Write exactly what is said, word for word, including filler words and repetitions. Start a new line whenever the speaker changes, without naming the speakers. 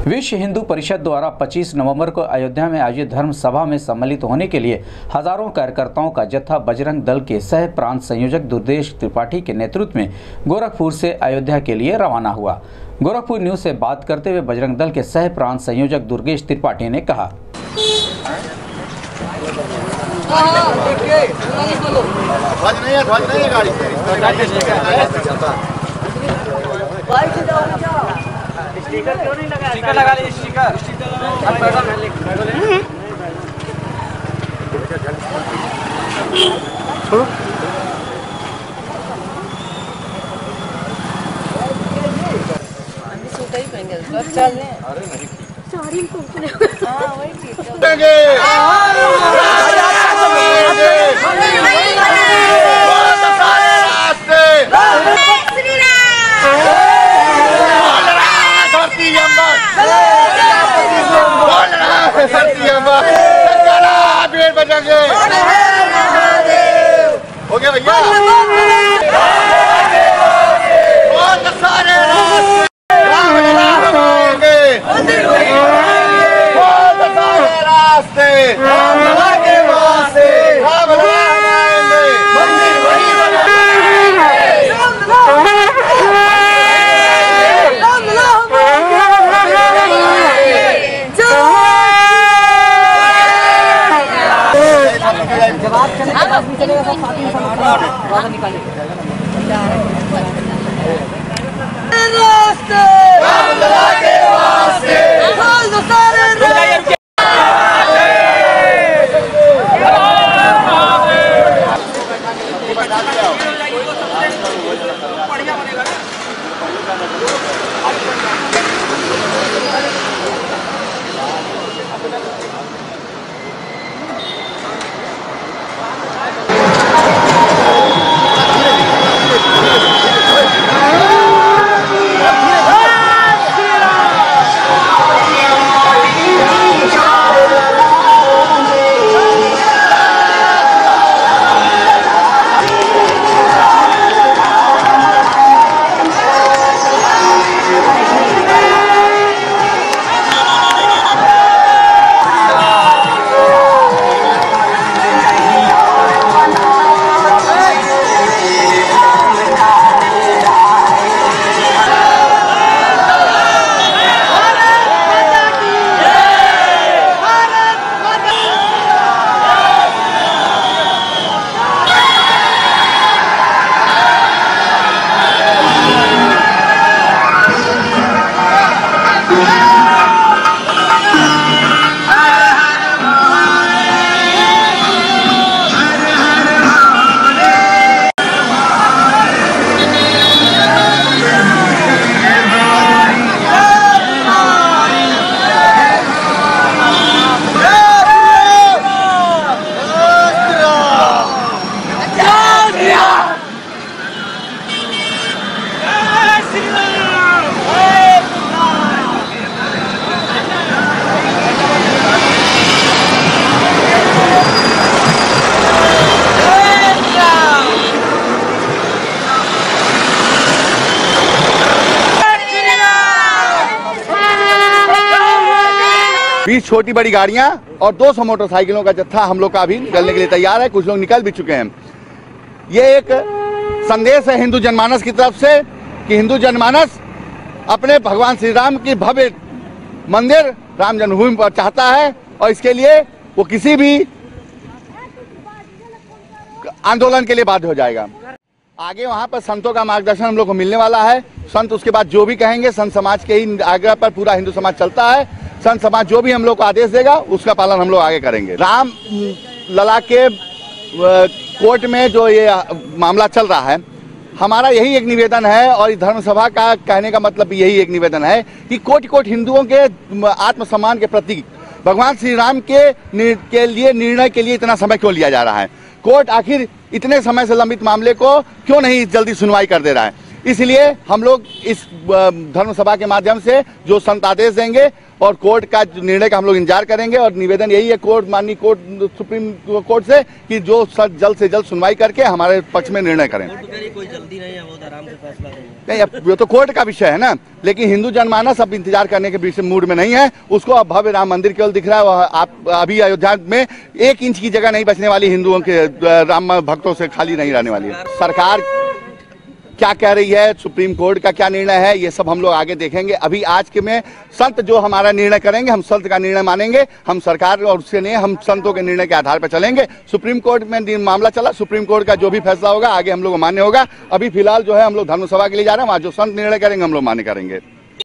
विश्व हिंदू परिषद द्वारा पच्चीस नवंबर को अयोध्या में आयोजित धर्म सभा में सम्मिलित होने के लिए हजारों कार्यकर्ताओं का जत्था बजरंग दल के सह प्रांत संयोजक दुर्गेश त्रिपाठी के नेतृत्व में गोरखपुर से अयोध्या के लिए रवाना हुआ। गोरखपुर न्यूज से बात करते हुए बजरंग दल के सह प्रांत संयोजक दुर्गेश त्रिपाठी ने कहा,
स्टिकर क्यों नहीं लगा? स्टिकर लगा लीजिए, स्टिकर छोड़ो। सूट ही पहनेंगे तो चल रहे हैं। अरे नहीं साड़ी पहने। हां वही चीज
हो गया भैया। बीस छोटी बड़ी गाड़ियां और दो सौ मोटरसाइकिलों का जत्था हम लोग का अभी निकलने के लिए तैयार है। कुछ लोग निकल भी चुके हैं। ये एक संदेश है हिंदू जनमानस की तरफ से कि हिंदू जनमानस अपने भगवान श्री राम की भव्य मंदिर राम जन्मभूमि पर चाहता है और इसके लिए वो किसी भी आंदोलन के लिए बाध्य हो जाएगा। आगे वहां पर संतों का मार्गदर्शन हम लोग को मिलने वाला है। संत उसके बाद जो भी कहेंगे, संत समाज के ही आग्रह पर पूरा हिंदू समाज चलता है। संत समाज जो भी हम लोग को आदेश देगा उसका पालन हम लोग आगे करेंगे। राम लला के कोर्ट में जो ये मामला चल रहा है, हमारा यही एक निवेदन है और इस धर्म सभा का कहने का मतलब यही एक निवेदन है कि कोटि कोटि हिंदुओं के आत्मसम्मान के प्रति भगवान श्री राम के के लिए निर्णय के लिए इतना समय क्यों लिया जा रहा है। कोर्ट आखिर इतने समय से लंबित मामले को क्यों नहीं जल्दी सुनवाई कर दे रहा है। इसलिए हम लोग इस धर्म सभा के माध्यम से जो संत आदेश देंगे और कोर्ट का निर्णय का हम लोग इंतजार करेंगे और निवेदन यही है कोर्ट माननीय कोर्ट सुप्रीम कोर्ट से कि जो जल्द से जल्द सुनवाई करके हमारे पक्ष में निर्णय करें।
कोई जल्दी नहीं है, वो आराम से फैसला करेंगे।
नहीं, अब ये तो कोर्ट का विषय है ना, लेकिन हिंदू जनमानस अब इंतजार करने के विषय मूड में नहीं है। उसको अब भव्य राम मंदिर केवल दिख रहा है। वह आप अभी अयोध्या में एक इंच की जगह नहीं बचने वाली, हिंदुओं के राम भक्तों से खाली नहीं रहने वाली है। सरकार क्या कह रही है, सुप्रीम कोर्ट का क्या निर्णय है, ये सब हम लोग आगे देखेंगे। अभी आज के में संत जो हमारा निर्णय करेंगे, हम संत का निर्णय मानेंगे। हम सरकार और उससे नहीं, हम संतों के निर्णय के आधार पर चलेंगे। सुप्रीम कोर्ट में मामला चला, सुप्रीम कोर्ट का जो भी फैसला होगा आगे हम लोग मान्य होगा। अभी फिलहाल जो है हम लोग धर्म सभा के लिए जा रहे हैं, वहाँ जो संत निर्णय करेंगे हम लोग मान्य करेंगे।